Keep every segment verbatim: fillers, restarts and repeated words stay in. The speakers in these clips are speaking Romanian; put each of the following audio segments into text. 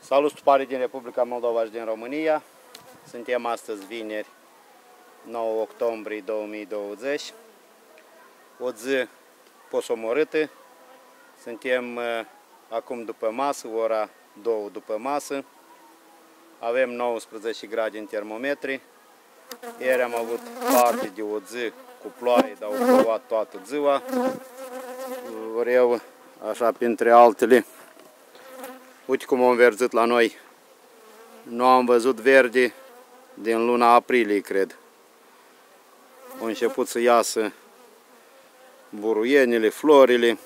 Salut, stupare din Republica Moldova și din România. Suntem astăzi vineri, nouă octombrie două mii douăzeci. O zi posomorâtă. Suntem uh, acum după masă, ora două după masă. Avem nouăsprezece grade în termometri. Ieri am avut parte de o zi cu ploaie, dar au plouat toată ziua. Vreau, așa, printre altele, uite cum au înverzit la noi. Nu am văzut verde din luna aprilie, cred. Au început să iasă buruienile, florile,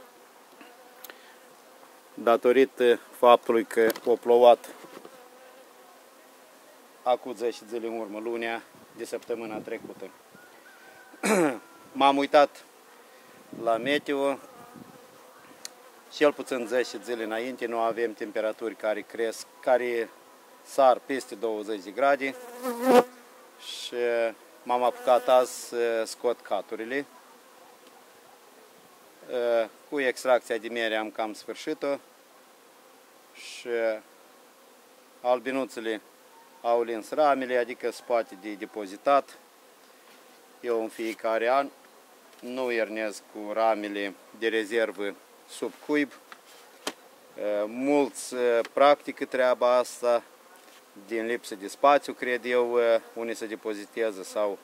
datorită faptului că au plouat acum zece zile în urmă, lunea de săptămâna trecută. M-am uitat la meteo. Cel puțin zece zile înainte nu avem temperaturi care cresc, care sar peste douăzeci de grade și m-am apucat azi să scot caturile. Cu extracția de miere am cam sfârșit-o și albinuțele au lins ramele, adică spate de depozitat. Eu în fiecare an nu iernesc cu ramele de rezervă sub cuib. Mulți practică treaba asta din lipsă de spațiu, cred eu, unii se depozitează sau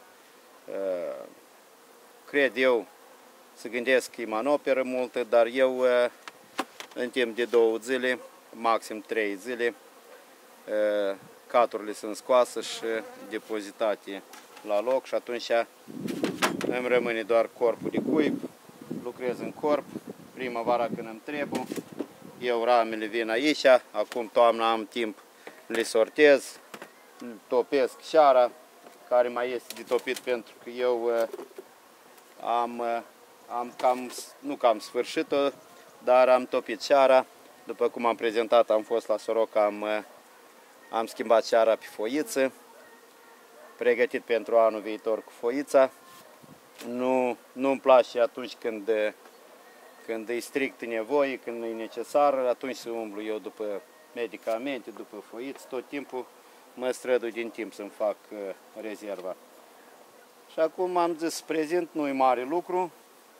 cred eu să gândesc că e manoperă multă, dar eu în timp de două zile, maxim trei zile, caturile sunt scoase și depozitate la loc și atunci îmi rămâne doar corpul de cuib, lucrez în corp. Primăvara când îmi trebuie, eu ramele vin aici, acum toamna am timp, le sortez, topesc șara, care mai este de topit pentru că eu am, am cam, nu cam sfârșit-o, dar am topit șara. După cum am prezentat, am fost la Soroca, am, am schimbat șara pe foiță, pregătit pentru anul viitor cu foița. Nu, nu-mi place atunci când Când e strict nevoie, când e necesar, atunci să umblu eu după medicamente, după foiți, tot timpul mă strădui din timp să-mi fac uh, rezerva. Și acum am zis să prezint, nu-i mare lucru.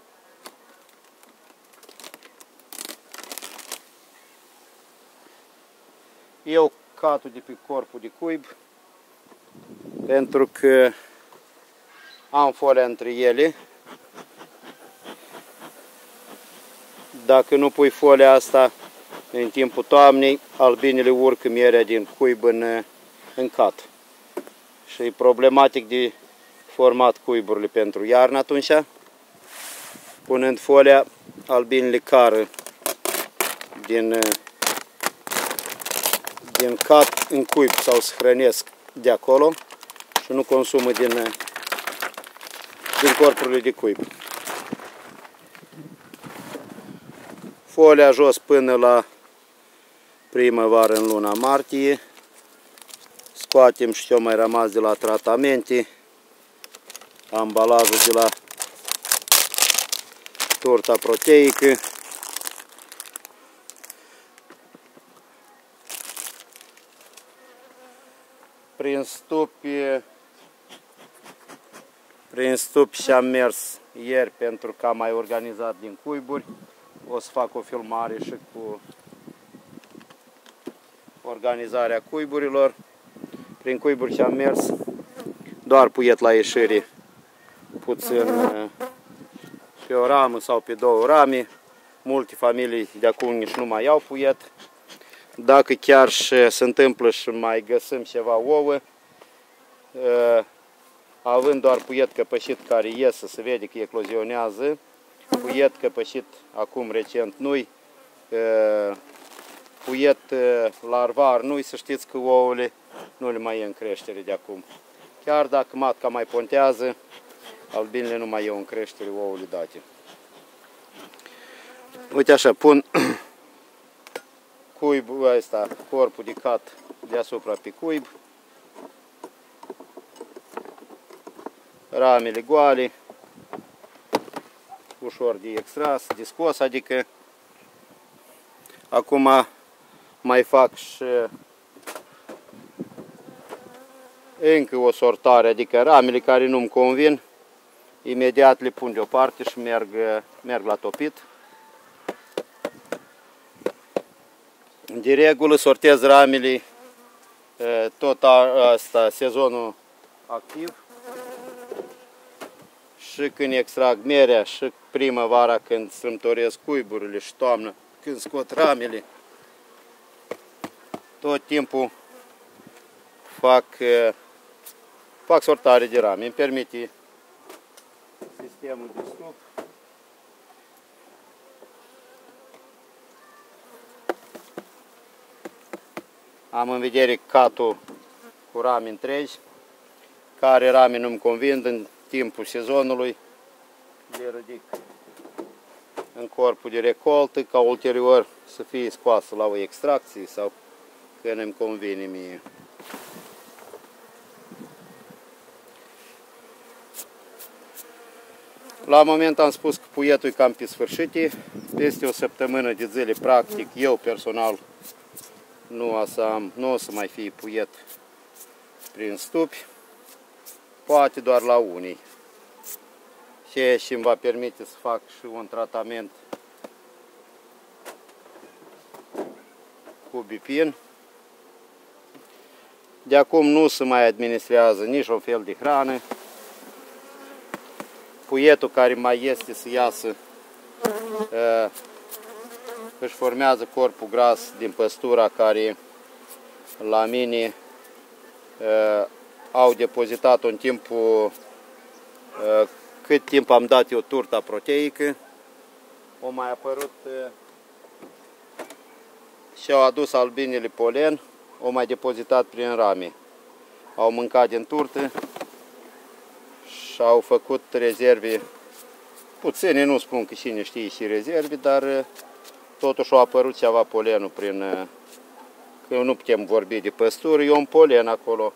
Eu catul de pe corpul de cuib, pentru că am folia între ele. Dacă nu pui folia asta în timpul toamnei, albinele urcă mierea din cuib în, în cat. Și e problematic de format cuiburile pentru iarnă atunci. Punând folia, albinele cară din, din cat în cuib sau se hrănesc de acolo și nu consumă din, din corpurile de cuib. Folia jos până la primăvară în luna martie. Scoatem și ce-o mai rămas de la tratamente, ambalajul de la turta proteică. Prin stupi, prin stupi și-am mers ieri pentru că am mai organizat din cuiburi. O să fac o filmare și cu organizarea cuiburilor. Prin cuiburi ce am mers, doar puiet la ieșire, puțin pe o ramă sau pe două rame. Multe familii de acum nici nu mai iau puiet. Dacă chiar și se întâmplă și mai găsim ceva ouă, având doar puiet căpășit care iese, se vede că eclozionează, puiet căpășit acum recent nu-i, puiet larvar nu-i, să știți că ouăle nu le mai e în creștere de acum. Chiar dacă matca mai pontează, albinele nu mai e în creștere ouăle date. Uite așa, pun cuibul ăsta, corpul de cat deasupra pe cuib, ramele goale, ușor de extras, de scos, adică acum mai fac și încă o sortare, adică ramele care nu-mi convin, imediat le pun deoparte și merg, merg la topit. De regulă sortez ramele tot asta, sezonul activ, și când extrag mierea, și primăvara când strâmtoresc cuiburile, și toamnă când scot ramele. Tot timpul fac, fac sortare de rame. Îmi permite sistemul de stup. Am în vedere catul cu rame întregi. Care rame nu-mi convin în timpul sezonului, le ridic în corpul de recoltă, ca ulterior să fie scoasă la o extracție sau când îmi convine mie. La moment am spus că puietul e cam pe sfârșit. Peste o săptămână de zile, practic, eu personal nu o să, am, nu o să mai fie puiet prin stupi, poate doar la unii. Și îmi va permite să fac și un tratament cu bipin. De acum nu se mai administrează nici un fel de hrană. Puietul care mai este să iasă își formează corpul gras din păstura care la mine au depozitat-o în timpul cât timp am dat eu turta proteică. O mai apărut și au adus albinele polen, o mai depozitat prin rame. Au mâncat din turtă și au făcut rezerve puține, nu spun că cine știe și rezerve, dar totuși a apărut ceva polenul prin, că nu putem vorbi de păstură, e un polen acolo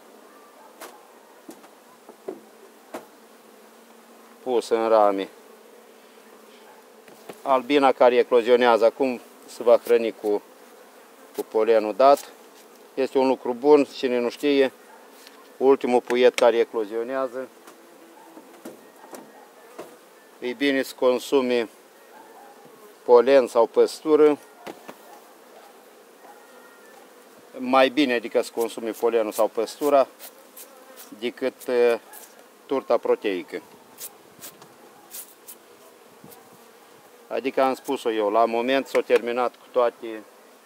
pus în rame. Albina care eclozionează acum se va hrăni cu, cu polenul dat. Este un lucru bun, cine nu știe, ultimul puiet care eclozionează, e bine să consumi polen sau păstură, mai bine adică să consumi polenul sau păstura decât uh, turta proteică. Adică am spus-o eu, la moment s-au terminat cu toate,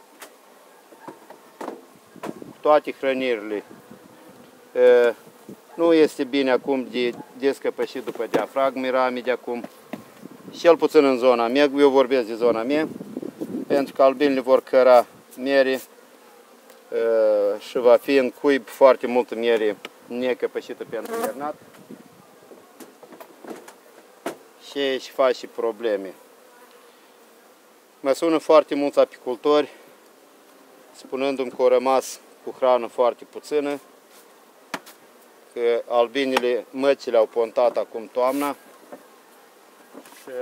cu toate hrănirile. Uh, nu este bine acum de descăpășit după diafragme rame de acum, cel puțin în zona mea, eu vorbesc de zona mea, pentru că albinele vor căra miere uh, și va fi în cuib foarte multă miere necăpășită pentru iernat și și face și probleme. Mă sună foarte mulți apicultori spunându-mi că au rămas cu hrană foarte puțină, că albinele, măcile au pontat acum toamna și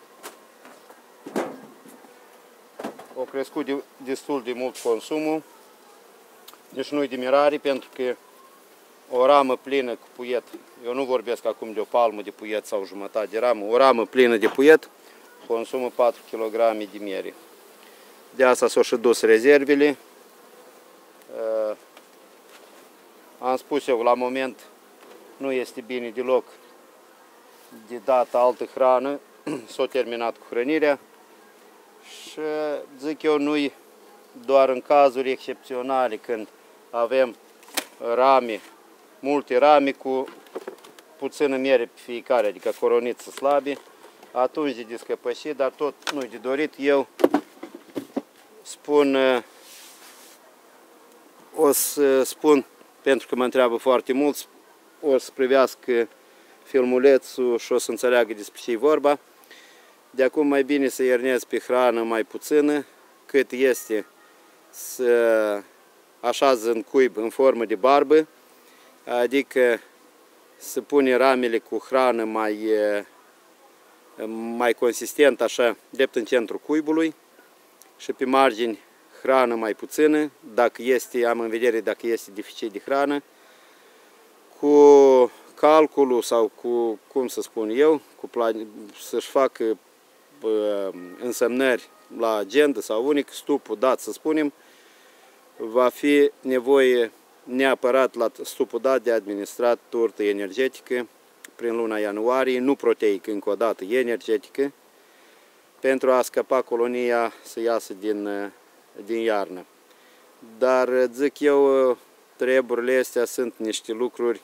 au crescut de, destul de mult consumul. Deci nu-i de mirare, pentru că o ramă plină cu puiet, eu nu vorbesc acum de o palmă de puiet sau jumătate de ramă, o ramă plină de puiet consumă patru kilograme de miere. De asta s-au și dus rezervele. Uh, am spus eu, la moment nu este bine deloc de dat altă hrană, s-a terminat cu hrănirea și zic eu, nu-i doar în cazuri excepționale când avem rame, multe rame cu puțină miere pe fiecare, adică coroniță slabe, atunci de descăpășit, dar tot nu-i de dorit. Eu spun, o să spun, pentru că mă întreabă foarte mulți, o să privească filmulețul și o să înțeleagă despre ce e vorba. De acum mai bine să iernez pe hrană mai puțină, cât este să așează în cuib în formă de barbă, adică să pune ramele cu hrană mai, mai consistent, așa, drept în centrul cuibului și pe margini hrană mai puțină, dacă este, am în vedere dacă este deficit de hrană, cu calculul sau cu, cum să spun eu, cu să-și facă uh, însemnări la agenda sau unic, stupul dat, să spunem, va fi nevoie neapărat la stupul dat de administrat turtă energetică prin luna ianuarie, nu proteică încă o dată, energetică, pentru a scăpa colonia să iasă din, din iarnă. Dar zic eu, treburile astea sunt niște lucruri,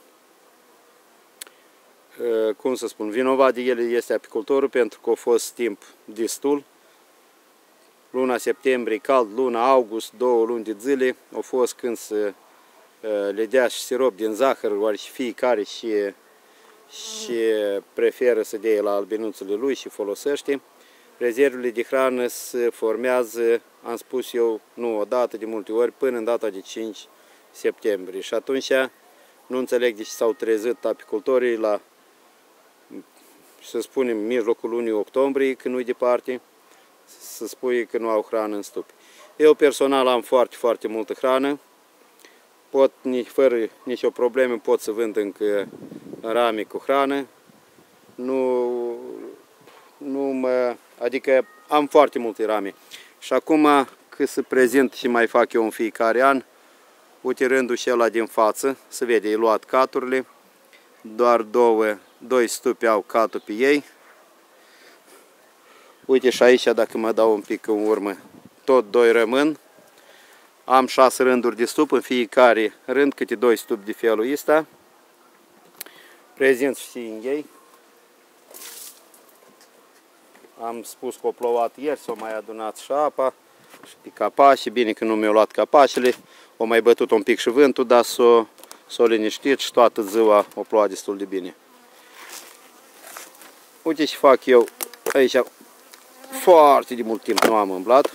cum să spun, vinovat de ele este apicultorul, pentru că a fost timp destul. Luna septembrie cald, luna august, două luni de zile, au fost când să le dea și sirop din zahăr, oare și fiecare și, și preferă să dea la albinuțele lui și folosește. Rezervele de hrană se formează, am spus eu, nu odată, de multe ori, până în data de cinci septembrie. Și atunci nu înțeleg de ce s-au trezit apicultorii la, să spunem, mijlocul lunii octombrie, când nu-i departe, să spui că nu au hrană în stupi. Eu personal am foarte, foarte multă hrană. Pot, fără nicio problemă, pot să vând încă rame cu hrană. Nu, nu mă, adică am foarte multe rame. Și acum, că se prezint și mai fac eu în fiecare an, uite rândul și ăla din față, se vede, e luat caturile, doar două, doi stupi au catul pe ei. Uite și aici, dacă mă dau un pic în urmă, tot doi rămân. Am șase rânduri de stup, în fiecare rând câte doi stupi de felul ăsta. Prezint și în ei. Am spus că o plouat ieri, s-o mai adunat și apa și pe capaci. Bine că nu mi-au luat capacele, o mai bătut un pic și vântul, dar s-o s-o liniștit și toată ziua o ploua destul de bine. Uite ce fac eu aici. Foarte de mult timp nu am îmblat.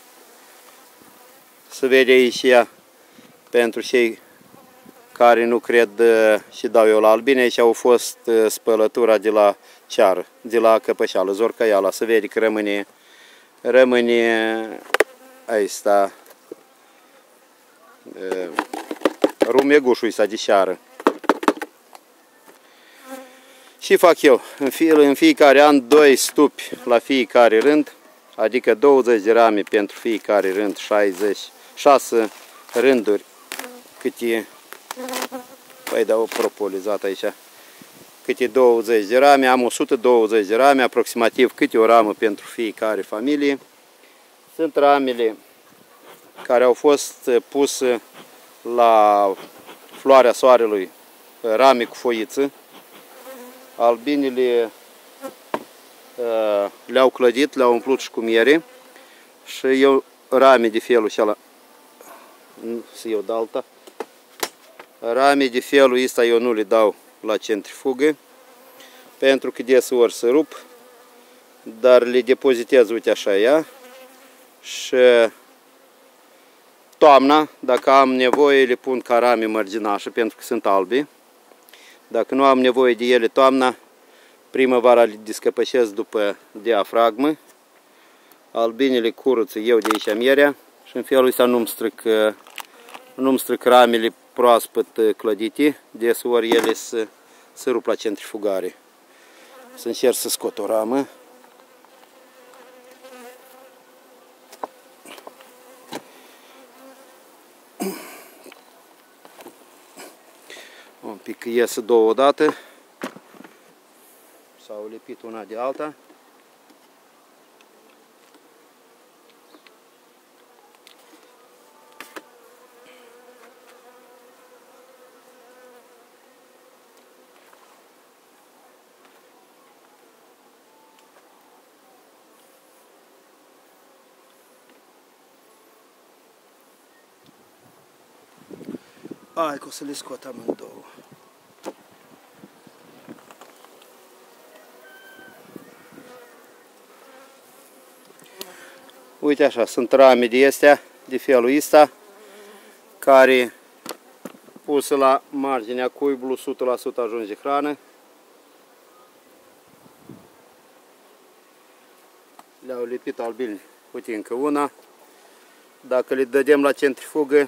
Se vede aici ea, pentru cei care nu cred și dau eu la albine, aici au fost spălătura de la ceară, de la căpășală, zorcăiala. Se vede că rămâne, rămâne aista, rumegușul ăsta de ceară. Și fac eu, în, fie, în fiecare an, doi stupi la fiecare rând, adică douăzeci de rame pentru fiecare rând, șaizeci, șase rânduri, câte, păi dau propolizat aici, câte douăzeci de rame, am o sută douăzeci de rame, aproximativ câte o ramă pentru fiecare familie. Sunt ramele care au fost puse la floarea soarelui, rame cu foiță. Albinele uh, le-au clădit, le-au umplut și cu miere și eu rame de felul ăsta, să iau de alta, rame de felul ăsta eu nu le dau la centrifugă pentru că deseori se rup, dar le depozitez, uite așa ea, și toamna, dacă am nevoie, le pun ca rame mărginașă pentru că sunt albi. Dacă nu am nevoie de ele toamna, primăvara le descăpășesc după diafragmă. Albinele curăță eu de aici mierea și în felul ăsta nu-mi stric, nu-mi stric ramele proaspăt clădite, deseori ele se, se rup la centrifugare. Să încerc să scot o ramă. Un pic iese două odată. S-au lipit una de alta. Hai că o să le scot amândouă. Uite așa, sunt rame de astea, de felul ăsta, care puse la marginea cuibului, o sută la sută ajunge hrană. Le-au lipit albine. Uite încă una. dacă le dădem la centrifugă,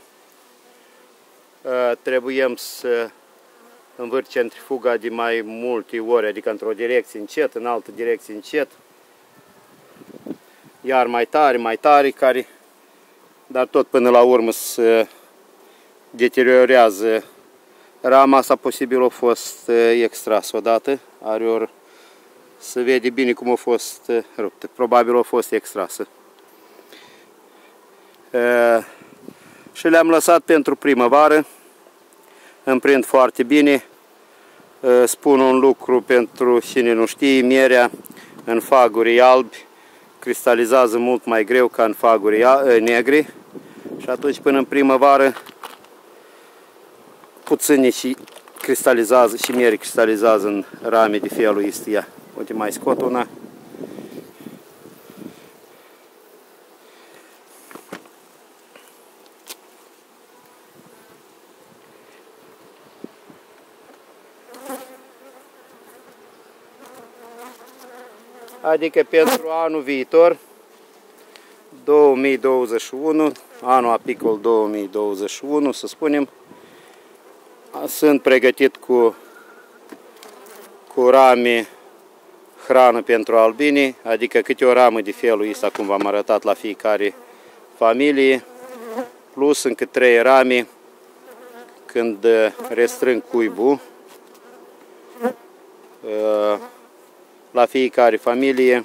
trebuie să învârt centrifuga de mai multe ori, adică într-o direcție încet, în altă direcție încet, iar mai tare, mai tare, care, dar tot până la urmă se deteriorează rama. Asta posibil a fost extras odată, are ori se vede bine cum a fost ruptă, probabil a fost extrasă. E, și le-am lăsat pentru primăvară, îmi prind foarte bine. E, spun un lucru pentru cine nu știe, mierea în faguri albi cristalizează mult mai greu ca în faguri negri și atunci până în primăvară puțini și cristalizează, și miere cristalizează în rame de felul ăsta. Uite, mai scot una. Adică pentru anul viitor, două mii douăzeci și unu, anul apicol două mii douăzeci și unu, să spunem, sunt pregătit cu, cu rame hrană pentru albini, adică câte o ramă de felul ăsta, cum v-am arătat, la fiecare familie, plus încă trei rame când restrâng cuibul. La fiecare familie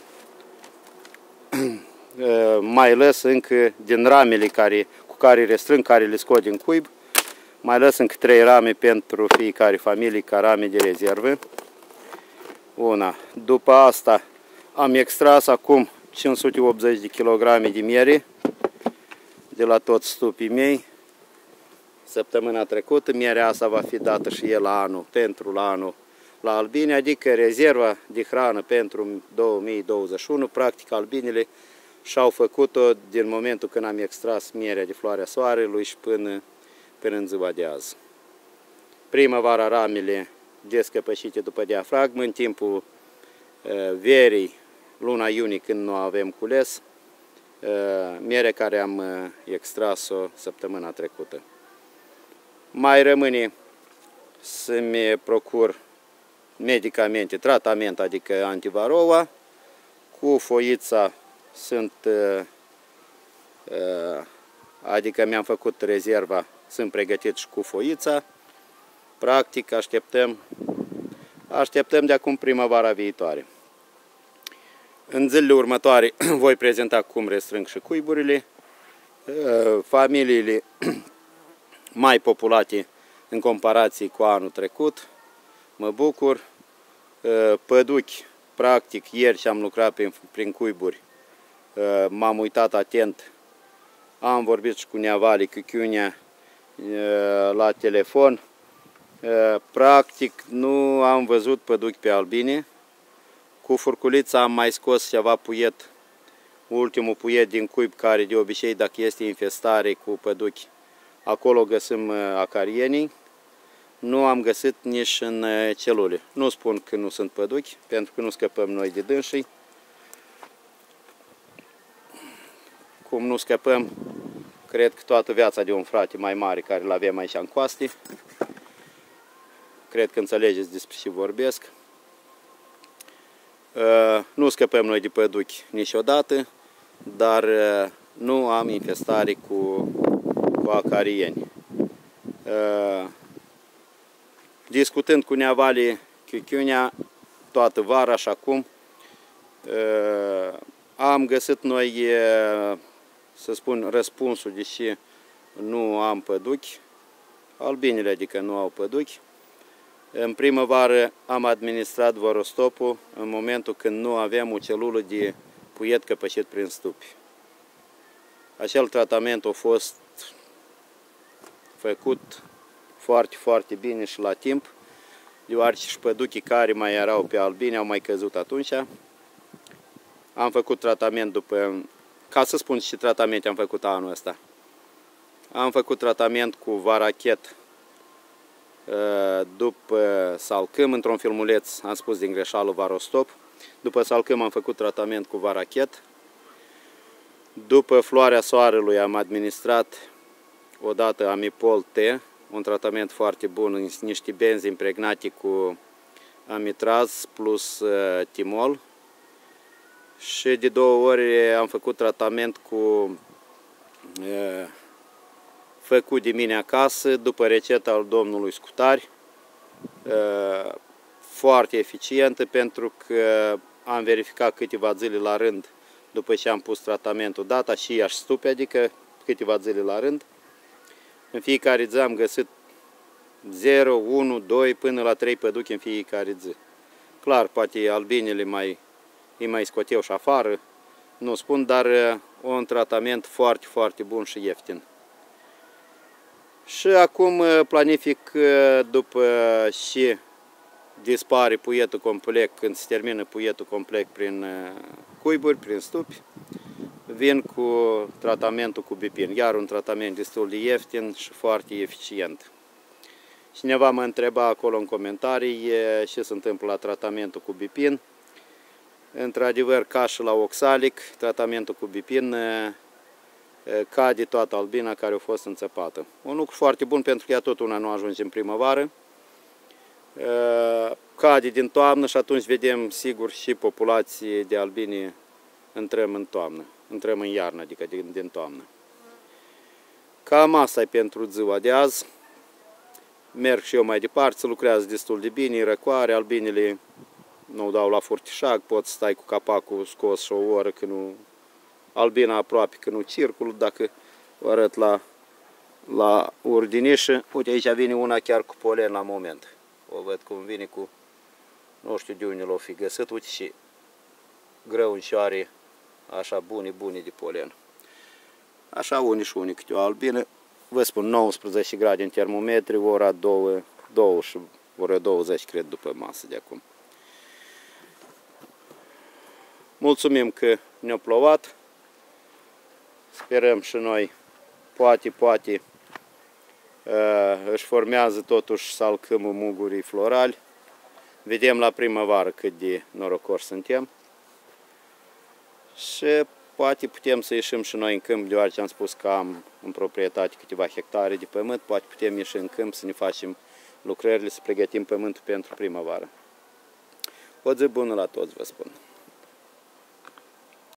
mai lăs încă din ramele care, cu care restrâng, care le scot din cuib, mai lăs încă trei rame pentru fiecare familie ca rame de rezervă. Una. După asta am extras acum cinci sute optzeci de kilograme de miere de la toți stupii mei. Săptămâna trecută mierea asta va fi dată și el la anul, pentru la anul la albine, adică rezerva de hrană pentru două mii douăzeci și unu. Practic albinele și-au făcut-o din momentul când am extras mierea de floarea soarelui și până, până în ziua de azi. Primăvara ramele descăpășite după diafragmă, în timpul uh, verii, luna iunie, când nu avem cules, uh, mierea care am uh, extras-o săptămâna trecută. Mai rămâne să-mi procur medicamente, tratament, adică antivarroa. Cu foița sunt, uh, uh, adică mi-am făcut rezerva, sunt pregătit și cu foița. Practic așteptăm, așteptăm de acum primăvara viitoare. În zilele următoare voi prezenta cum restrâng și cuiburile. Familiile mai populate în comparație cu anul trecut. Mă bucur. Păduchi, practic, ieri și am lucrat prin, prin cuiburi. M-am uitat atent. Am vorbit și cu Neavali, cu Chiunea la telefon. Practic nu am văzut păduchi pe albine. Cu furculița am mai scos ceva puiet, ultimul puiet din cuib, care de obicei, dacă este infestare cu păduchi, acolo găsim acarienii. Nu am găsit nici în celule. Nu spun că nu sunt păduchi, pentru că nu scăpăm noi de dânsii. Cum nu scăpăm, cred că toată viața de un frate mai mare care îl avem aici în coaste. Cred că înțelegeți despre ce vorbesc. Nu scăpăm noi de păduchi niciodată, dar nu am infestare cu, cu acarieni. Discutând cu Neavali Chichiunea toată vara și acum, am găsit noi, să spun, răspunsul, deși nu am păduchi, albinele adică nu au păduchi. În primăvară am administrat vorostopul în momentul când nu aveam o celulă de puiet căpășit prin stupi. Acel tratament a fost făcut foarte, foarte bine și la timp, deoarece și păduchii care mai erau pe albine au mai căzut atunci. Am făcut tratament după, ca să spun ce tratamente am făcut anul ăsta. Am făcut tratament cu varachet după salcâm, într-un filmuleț am spus din greșeală varostop. După salcâm am făcut tratament cu varachet. După floarea soarelui am administrat odată Amipol T, un tratament foarte bun, niște benzi impregnate cu amitraz plus uh, timol. Și de două ori am făcut tratament cu uh, făcut de mine acasă, după rețeta al domnului Scutari. Uh, foarte eficientă, pentru că am verificat câteva zile la rând după ce am pus tratamentul, data și ea și stupe, adică câteva zile la rând. În fiecare zi am găsit zero, unu, doi până la trei păduchi în fiecare zi. Clar, poate albinele mai, îi mai scoteau și afară, nu spun, dar un tratament foarte, foarte bun și ieftin. Și acum planific, după și dispare puietul complet, când se termină puietul complet prin cuiburi, prin stupi, vin cu tratamentul cu bipin, iar un tratament destul de ieftin și foarte eficient. Cineva mă întreba acolo în comentarii ce se întâmplă la tratamentul cu bipin. Într-adevăr, ca și la oxalic, tratamentul cu bipin cade toată albina care a fost înțepată. Un lucru foarte bun, pentru că ea tot una nu ajunge în primăvară. Cade din toamnă și atunci vedem sigur și populații de albini intrăm în toamnă, intrăm în iarnă, adică din, din toamnă. Cam asta e pentru ziua de azi. Merg și eu mai departe, se lucrează destul de bine, răcoare, albinele nu dau la furtișag, pot stai cu capacul scos și o oră, că nu, albina aproape că nu circulă, dacă o arăt la, la urdinișă. Uite, aici vine una chiar cu polen la moment. O văd cum vine cu, nu știu de unde l-o fi găsit, uite și grăunșoare așa bune, bune de polen. Așa unii și unii câte o albină. Vă spun, nouăsprezece grade în termometri, ora două, două și ora douăzeci, cred, după masă de acum. Mulțumim că ne-a plouat. Sperăm și noi, poate, poate, își formează totuși salcâmul mugurii florali. Vedem la primăvară cât de norocoși suntem. Și poate putem să ieșim și noi în câmp, deoarece am spus că am în proprietate câteva hectare de pământ, poate putem ieși în câmp să ne facem lucrările, să pregătim pământul pentru primăvară. O zi bună la toți, vă spun!